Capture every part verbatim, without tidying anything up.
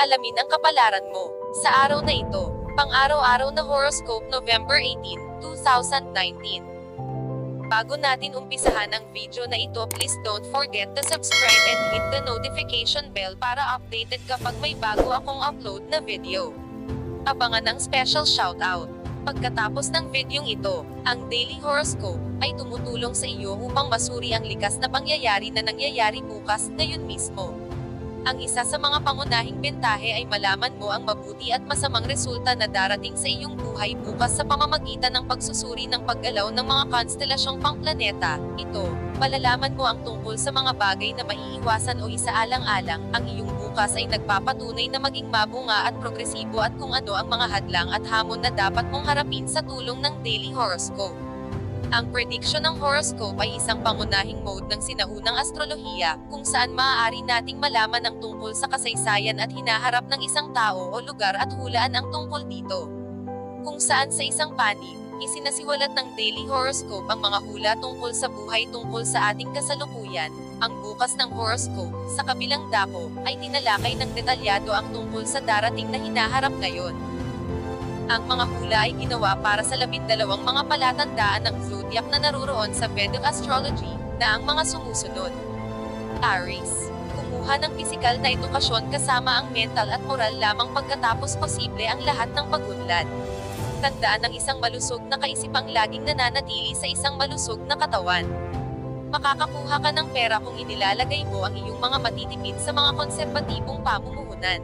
Alamin ang kapalaran mo sa araw na ito. Pang-araw-araw na horoscope November eighteen, two thousand nineteen. Bago natin umpisahan ang video na ito, please don't forget to subscribe and hit the notification bell para updated kapag may bago akong upload na video. Abangan ang special shoutout. Pagkatapos ng videong ito, ang daily horoscope ay tumutulong sa iyo upang masuri ang likas na pangyayari na nangyayari bukas, ngayon mismo. Ang isa sa mga pangunahing bentahe ay malaman mo ang mabuti at masamang resulta na darating sa iyong buhay bukas sa pamamagitan ng pagsusuri ng paggalaw ng mga konstelasyong pangplaneta. Ito, malalaman mo ang tungkol sa mga bagay na maiiwasan o isaalang-alang. Ang iyong bukas ay nagpapatunay na maging mabunga at progresibo at kung ano ang mga hadlang at hamon na dapat mong harapin sa tulong ng daily horoscope. Ang prediction ng horoscope ay isang pangunahing mode ng sinaunang astrolohiya, kung saan maaari nating malaman ang tungkol sa kasaysayan at hinaharap ng isang tao o lugar at hulaan ang tungkol dito. Kung saan sa isang panig, isinasiwalat ng daily horoscope ang mga hula tungkol sa buhay tungkol sa ating kasalukuyan. Ang bukas ng horoscope, sa kabilang dako, ay tinalakay ng detalyado ang tungkol sa darating na hinaharap ngayon. Ang mga hula ay ginawa para sa labindalawang mga palatandaan ng zodiac na naruroon sa Vedic astrology, na ang mga sumusunod. Aries. Kumuha ng pisikal na edukasyon kasama ang mental at moral lamang pagkatapos posible ang lahat ng pagunlad. Tandaan ng isang malusog na kaisipang laging nananatili sa isang malusog na katawan. Makakakuha ka ng pera kung inilalagay mo ang iyong mga matitipid sa mga konserbatibong pamumuhunan.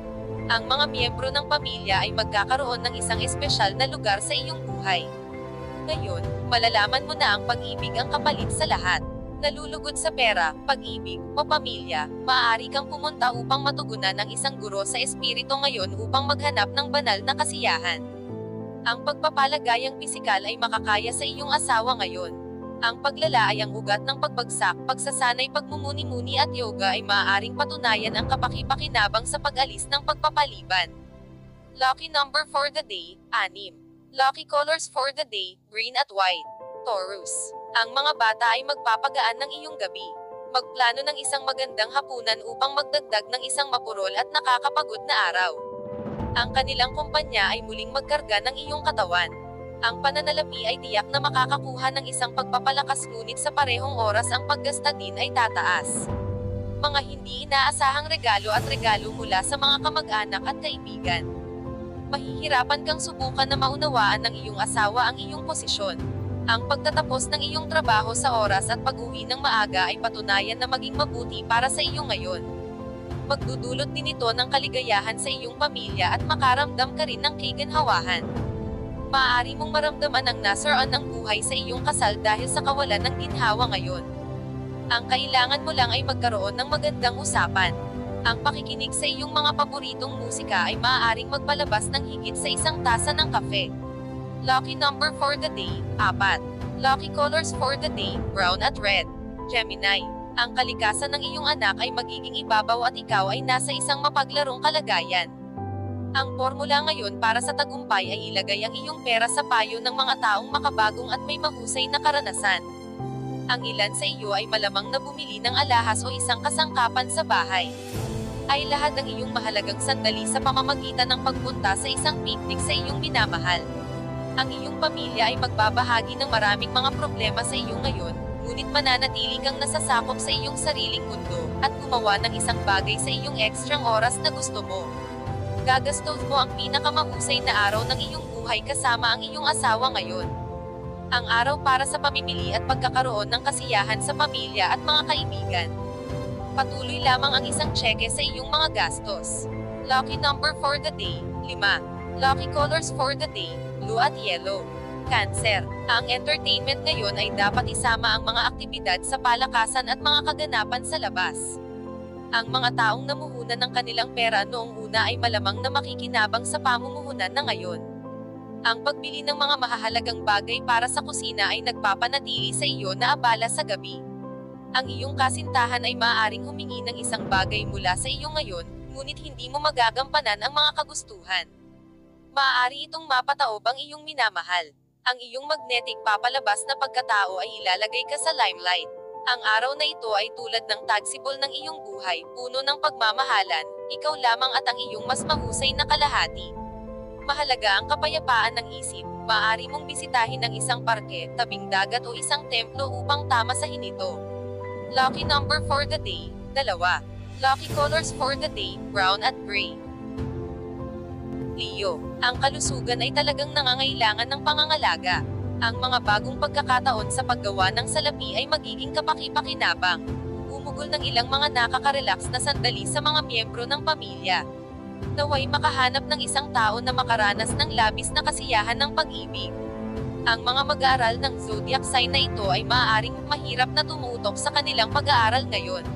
Ang mga miyembro ng pamilya ay magkakaroon ng isang espesyal na lugar sa iyong buhay. Ngayon, malalaman mo na ang pag-ibig ang kapalit sa lahat. Nalulugod sa pera, pag-ibig, o pamilya, maaari kang pumunta upang matugunan ang isang guro sa espiritu ngayon upang maghanap ng banal na kasiyahan. Ang pagpapalagayang pisikal ay makakaya sa iyong asawa ngayon. Ang paglala ay ang ugat ng pagbagsak, pagsasanay, pagmumuni-muni at yoga ay maaaring patunayan ang kapaki-pakinabang sa pag-alis ng pagpapaliban. Lucky number for the day, anim. Lucky colors for the day, green at white. Taurus. Ang mga bata ay magpapagaan ng iyong gabi. Magplano ng isang magandang hapunan upang magdagdag ng isang mapurol at nakakapagod na araw. Ang kanilang kumpanya ay muling magkarga ng iyong katawan. Ang pananalapi ay tiyak na makakakuha ng isang pagpapalakas, ngunit sa parehong oras ang paggasta din ay tataas. Mga hindi inaasahang regalo at regalo mula sa mga kamag-anak at kaibigan. Mahihirapan kang subukan na maunawaan ng iyong asawa ang iyong posisyon. Ang pagtatapos ng iyong trabaho sa oras at pag-uwi ng maaga ay patunayan na maging mabuti para sa iyo ngayon. Magdudulot din ito ng kaligayahan sa iyong pamilya at makaramdam ka rin ng kaginhawahan. Maaari mong maramdaman ang nasaraan ng buhay sa iyong kasal dahil sa kawalan ng ginhawa ngayon. Ang kailangan mo lang ay magkaroon ng magandang usapan. Ang pakikinig sa iyong mga paboritong musika ay maaaring magpalabas ng higit sa isang tasa ng kape. Lucky number for the day, apat. Lucky colors for the day, brown at red. Gemini. Ang kalikasan ng iyong anak ay magiging ibabaw at ikaw ay nasa isang mapaglarong kalagayan. Ang formula ngayon para sa tagumpay ay ilagay ang iyong pera sa payo ng mga taong makabagong at may mahusay na karanasan. Ang ilan sa iyo ay malamang na bumili ng alahas o isang kasangkapan sa bahay. Ay lahat ng iyong mahalagang sandali sa pamamagitan ng pagpunta sa isang picnic sa iyong minamahal. Ang iyong pamilya ay magbabahagi ng maraming mga problema sa iyo ngayon, ngunit mananatili kang nasasakop sa iyong sariling mundo, at gumawa ng isang bagay sa iyong ekstrang oras na gusto mo. Gagastos mo ang pinakamahusay na araw ng iyong buhay kasama ang iyong asawa ngayon. Ang araw para sa pamimili at pagkakaroon ng kasiyahan sa pamilya at mga kaibigan. Patuloy lamang ang isang tseke sa iyong mga gastos. Lucky number for the day, lima. Lucky colors for the day, blue at yellow. Cancer. Ang entertainment ngayon ay dapat isama ang mga aktibidad sa palakasan at mga kaganapan sa labas. Ang mga taong namuhunan ng kanilang pera noong una ay malamang na makikinabang sa pamumuhunan na ngayon. Ang pagbili ng mga mahahalagang bagay para sa kusina ay nagpapanatili sa iyo na abala sa gabi. Ang iyong kasintahan ay maaaring humingi ng isang bagay mula sa iyo ngayon, ngunit hindi mo magagampanan ang mga kagustuhan. Maaari itong mapataob ang iyong minamahal. Ang iyong magnetic papalabas na pagkatao ay ilalagay ka sa limelight. Ang araw na ito ay tulad ng tagsibol ng iyong buhay, puno ng pagmamahalan, ikaw lamang at ang iyong mas mahusay na kalahati. Mahalaga ang kapayapaan ng isip, maaari mong bisitahin ang isang parke, tabing dagat o isang templo upang tamasahin ito. Lucky number for the day, dalawa. Lucky colors for the day, brown at gray. Leo, ang kalusugan ay talagang nangangailangan ng pangangalaga. Ang mga bagong pagkakataon sa paggawa ng salapi ay magiging kapaki-pakinabang. Bumugol ng ilang mga nakaka-relax na sandali sa mga miyembro ng pamilya. Naway makahanap ng isang tao na makaranas ng labis na kasiyahan ng pag-ibig. Ang mga mag-aaral ng zodiac sign na ito ay maaaring mahirap na tumutok sa kanilang pag-aaral ngayon.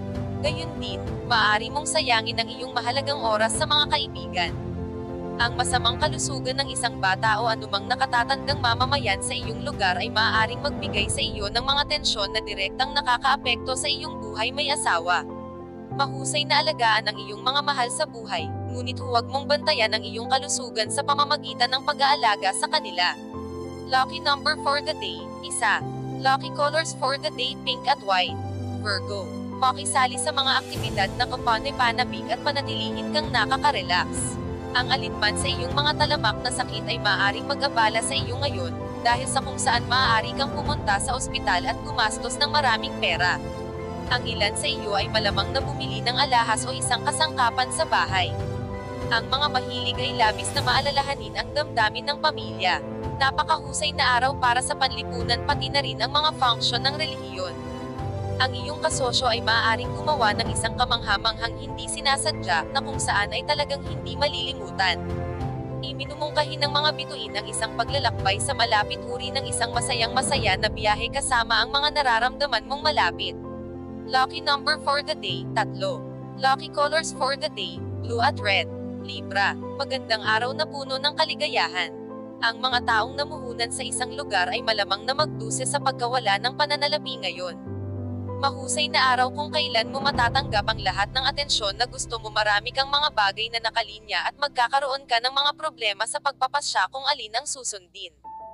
Gayun din, maaari mong sayangin ang iyong mahalagang oras sa mga kaibigan. Ang masamang kalusugan ng isang bata o anumang nakatatandang mamamayan sa iyong lugar ay maaaring magbigay sa iyo ng mga tensyon na direktang nakakaapekto sa iyong buhay may asawa. Mahusay na alagaan ang iyong mga mahal sa buhay, ngunit huwag mong bantayan ang iyong kalusugan sa pamamagitan ng pag-aalaga sa kanila. Lucky number for the day, isa. Lucky colors for the day, pink at white. Virgo, makisali sa mga aktibidad na kapane-panabik at panatilihin kang nakaka-relax. Ang alinman sa iyong mga talamak na sakit ay maaaring mag-abala sa iyo ngayon, dahil sa kung saan maaari kang pumunta sa ospital at gumastos ng maraming pera. Ang ilan sa iyo ay malamang na bumili ng alahas o isang kasangkapan sa bahay. Ang mga mahilig ay labis na maalalahanin ang damdamin ng pamilya. Napakahusay na araw para sa panlipunan pati na rin ang mga function ng relihiyon. Ang iyong kasosyo ay maaaring gumawa ng isang kamanghamanghang hindi sinasadya na kung saan ay talagang hindi malilimutan. Iminumungkahi ng mga bituin ang isang paglalakbay sa malapit uri ng isang masayang masaya na biyahe kasama ang mga nararamdaman mong malapit. Lucky number for the day, tatlo. Lucky colors for the day, blue at red. Libra, magandang araw na puno ng kaligayahan. Ang mga taong namuhunan sa isang lugar ay malamang na magduse sa pagkawala ng pananalapi ngayon. Mahusay na araw kung kailan mo matatanggap ang lahat ng atensyon na gusto mo. Marami kang mga bagay na nakalinya at magkakaroon ka ng mga problema sa pagpapasya kung alin ang susundin.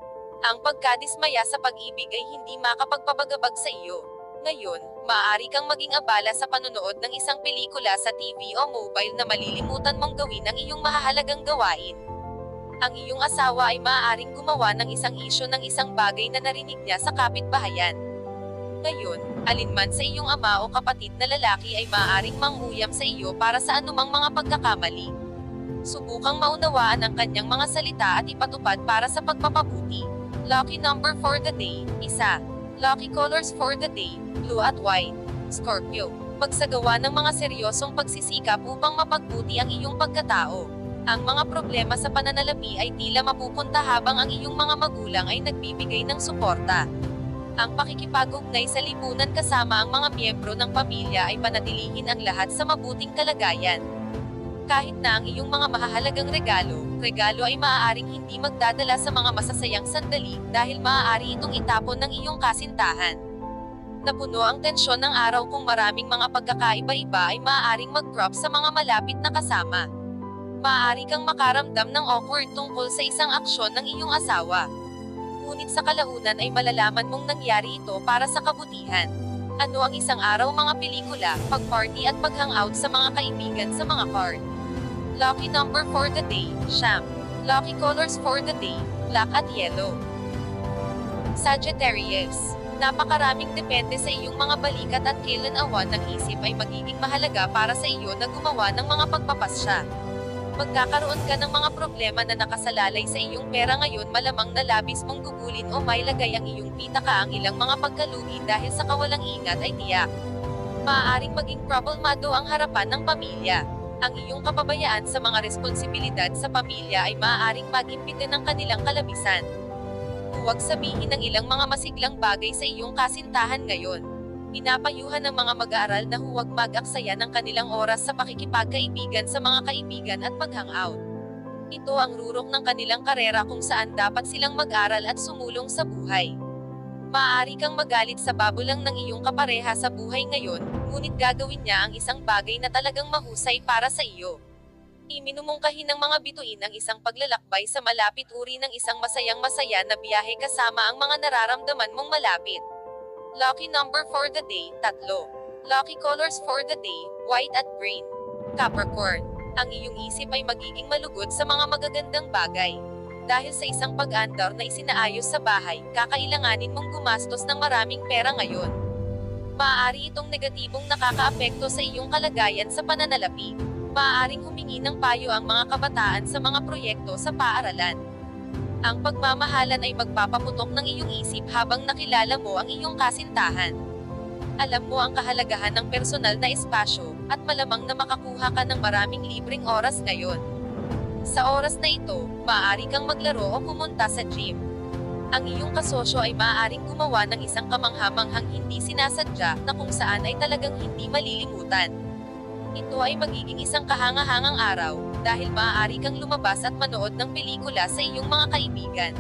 Ang pagkadismaya sa pag-ibig ay hindi makapagpabagabag sa iyo. Ngayon, maaari kang maging abala sa panunood ng isang pelikula sa T V o mobile na malilimutan mong gawin ang iyong mahahalagang gawain. Ang iyong asawa ay maaaring gumawa ng isang isyu ng isang bagay na narinig niya sa kapitbahayan. Ngayon, alinman sa iyong ama o kapatid na lalaki ay maaaring manguyam sa iyo para sa anumang mga pagkakamali. Subukang maunawaan ang kanyang mga salita at ipatupad para sa pagpapabuti. Lucky number for the day, isa. Lucky colors for the day, blue at white. Scorpio, magsagawa ng mga seryosong pagsisikap upang mapagbuti ang iyong pagkatao. Ang mga problema sa pananalapi ay tila mapupunta habang ang iyong mga magulang ay nagbibigay ng suporta. Ang pakikipag-ugnay sa lipunan kasama ang mga miyembro ng pamilya ay panatilihin ang lahat sa mabuting kalagayan. Kahit na ang iyong mga mahahalagang regalo, regalo ay maaaring hindi magdadala sa mga masasayang sandali dahil maaari itong itapon ng iyong kasintahan. Napuno ang tensyon ng araw kung maraming mga pagkakaiba-iba ay maaaring mag-drop sa mga malapit na kasama. Maaari kang makaramdam ng awkward tungkol sa isang aksyon ng iyong asawa. Ngunit sa kalaunan ay malalaman mong nangyari ito para sa kabutihan. Ano ang isang araw? Mga pelikula, pag-party at pag-hangout sa mga kaibigan sa mga card. Lucky number for the day, siyam. Lucky colors for the day, black at yellow. Sagittarius, napakaraming depende sa iyong mga balikat at kailan-awan ng isip ay magiging mahalaga para sa iyo na gumawa ng mga pagpapasya. Magkakaroon ka ng mga problema na nakasalalay sa iyong pera ngayon. Malamang na labis mong gugulin o mailagay ang iyong pitaka ang ilang mga pagkalugi dahil sa kawalang ingat ay tiyak. Maaaring maging problemado ang harapan ng pamilya. Ang iyong kapabayaan sa mga responsibilidad sa pamilya ay maaaring magimbitin ng kanilang kalabisan. Huwag sabihin ng ilang mga masiglang bagay sa iyong kasintahan ngayon. Pinapayuhan ng mga mag-aaral na huwag mag-aksaya ng kanilang oras sa pakikipagkaibigan sa mga kaibigan at pag-hangout. Ito ang rurok ng kanilang karera kung saan dapat silang mag-aral at sumulong sa buhay. Maaari kang magalit sa babulang ng iyong kapareha sa buhay ngayon, ngunit gagawin niya ang isang bagay na talagang mahusay para sa iyo. Iminumungkahi ng mga bituin ang isang paglalakbay sa malapit uri ng isang masayang masaya na biyahe kasama ang mga nararamdaman mong malapit. Lucky number for the day, tatlo. Lucky colors for the day, white at green. Capricorn, ang iyong isip ay magiging malugod sa mga magagandang bagay. Dahil sa isang pag-andar na isinaayos sa bahay, kakailanganin mong gumastos ng maraming pera ngayon. Maaari itong negatibong nakakaapekto sa iyong kalagayan sa pananalapi. Maaaring humingi ng payo ang mga kabataan sa mga proyekto sa paaralan. Ang pagmamahalan ay magpapaputok ng iyong isip habang nakilala mo ang iyong kasintahan. Alam mo ang kahalagahan ng personal na espasyo, at malamang na makakuha ka ng maraming libreng oras ngayon. Sa oras na ito, maaari kang maglaro o pumunta sa gym. Ang iyong kasosyo ay maaaring gumawa ng isang kamanghamanghang hindi sinasadya na kung saan ay talagang hindi malilimutan. Ito ay magiging isang kahangahangang araw, dahil maaari kang lumabas at manood ng pelikula sa iyong mga kaibigan.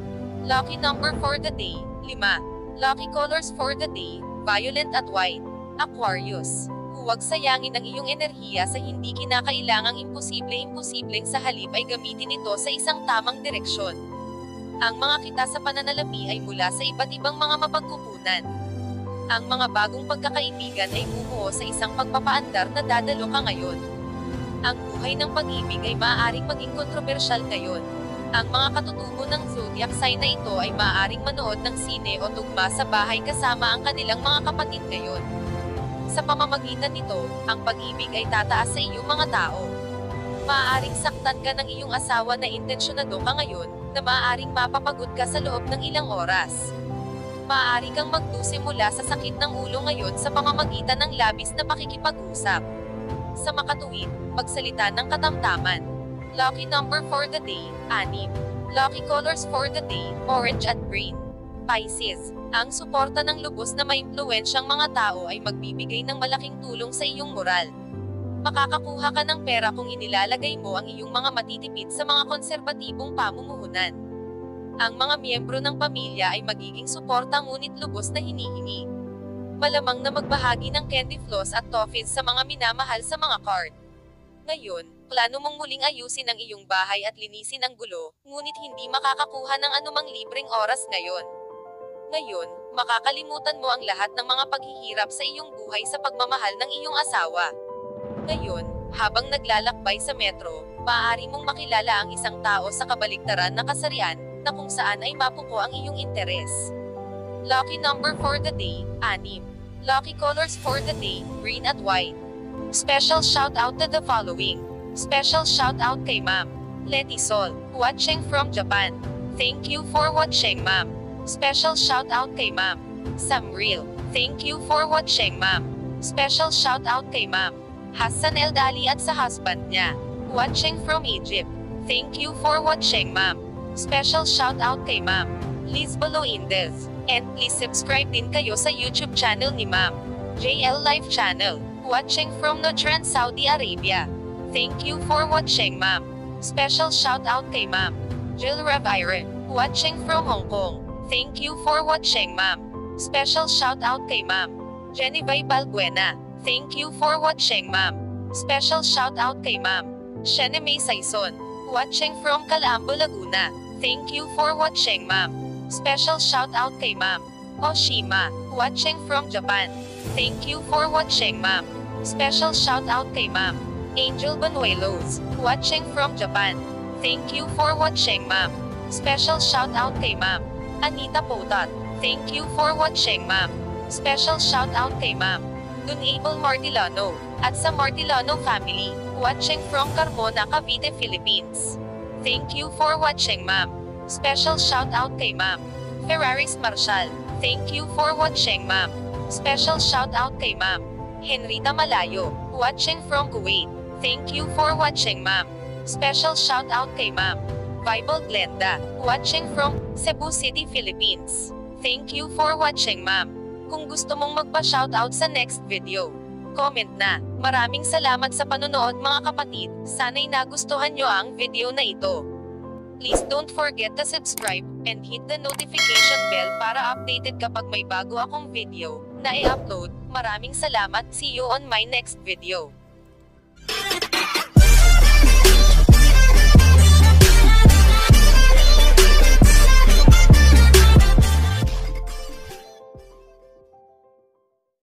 Lucky number for the day, lima. Lucky colors for the day, violet at white. Aquarius, huwag sayangin ang iyong enerhiya sa hindi kinakailangang imposible-imposibleng, sa halip ay gamitin ito sa isang tamang direksyon. Ang mga kita sa pananalapi ay mula sa iba't ibang mga mapagkukunan. Ang mga bagong pagkakaibigan ay bumuo sa isang pagpapaandar na dadalo ka ngayon. Ang buhay ng pag-ibig ay maaaring maging kontrobersyal ngayon. Ang mga katutubo ng zodiac sign na ito ay maaaring manood ng sine o tugma sa bahay kasama ang kanilang mga kapatid ngayon. Sa pamamagitan nito, ang pag-ibig ay tataas sa iyong mga tao. Maaaring saktan ka ng iyong asawa na intensyonado ka ngayon, na maaaring mapapagod ka sa loob ng ilang oras. Maaari kang magdusi mula sa sakit ng ulo ngayon sa pamamagitan ng labis na pakikipag-usap. Sa makatuwid, magsalita ng katamtaman. Lucky number for the day, anim. Lucky colors for the day, orange at green. Pisces, ang suporta ng lubos na maimpluwensyang mga tao ay magbibigay ng malaking tulong sa iyong moral. Makakakuha ka ng pera kung inilalagay mo ang iyong mga matitipid sa mga konserbatibong pamumuhunan. Ang mga miyembro ng pamilya ay magiging suporta ngunit lubos na hinihingi. Malamang na magbahagi ng candy floss at toffees sa mga minamahal sa mga card. Ngayon, plano mong muling ayusin ang iyong bahay at linisin ang gulo, ngunit hindi makakakuha ng anumang libreng oras ngayon. Ngayon, makakalimutan mo ang lahat ng mga paghihirap sa iyong buhay sa pagmamahal ng iyong asawa. Ngayon, habang naglalakbay sa metro, maaari mong makilala ang isang tao sa kabaligtaran na kasarian, na kung saan ay mapuko ang iyong interes. Lucky number for the day, anim. Lucky colors for the day, green at white. Special shout out to the following. Special shout out kay Ma'am Letty Sol, watching from Japan. Thank you for watching, Ma'am. Special shout out kay Ma'am Samril. Thank you for watching, Ma'am. Special shout out kay Ma'am Hassan Eldali at sa husband niya, watching from Egypt. Thank you for watching, Ma'am. Special shout out kay Ma'am Liz Baloindez. And please subscribe din kayo sa YouTube channel ni Ma'am J L Life Channel, watching from Nujran, Saudi Arabia. Thank you for watching, Ma'am. Special shout out kay Ma'am Jill Ravire, watching from Hong Kong. Thank you for watching, Ma'am. Special shout out kay Ma'am Genevieve Balbuena. Thank you for watching, Ma'am. Special shout out kay Ma'am Shene May Saison, watching from Calamba, Laguna. Thank you for watching, Ma'am. Special shout out kay Ma'am Oshima, watching from Japan. Thank you for watching, Ma'am. Special shout out kay Ma'am Angel Banuelos, watching from Japan. Thank you for watching, Ma'am. Special shout out kay Ma'am Anita Potat. Thank you for watching, Ma'am. Special shout out kay Ma'am Dunable Martilano, at sa Martilano family, watching from Carmona, Cavite, Philippines. Thank you for watching, Ma'am. Special shout out kay Ma'am Ferraris Marshall. Thank you for watching, Ma'am. Special shout out kay Ma'am Henrita Malayo, watching from Kuwait. Thank you for watching, Ma'am. Special shout out kay Ma'am Bible Glenda, watching from Cebu City, Philippines. Thank you for watching, Ma'am. Kung gusto mong magpa-shoutout sa next video, comment na. Maraming salamat sa panonood, mga kapatid. Sana'y nagustuhan nyo ang video na ito. Please don't forget to subscribe, and hit the notification bell para updated kapag may bago akong video na i-upload. Maraming salamat. See you on my next video.